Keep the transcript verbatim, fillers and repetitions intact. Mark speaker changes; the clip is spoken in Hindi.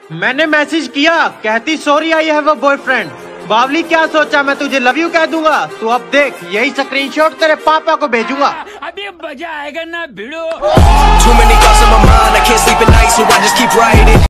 Speaker 1: मैंने मैसेज किया, कहती sorry I have a boyfriend. बावली क्या सोचा मैं तुझे लव यू कह दूंगा? तू अब देख, यही स्क्रीनशॉट तेरे पापा को भेजूंगा।
Speaker 2: अभी मजा आएगा ना भिड़ो।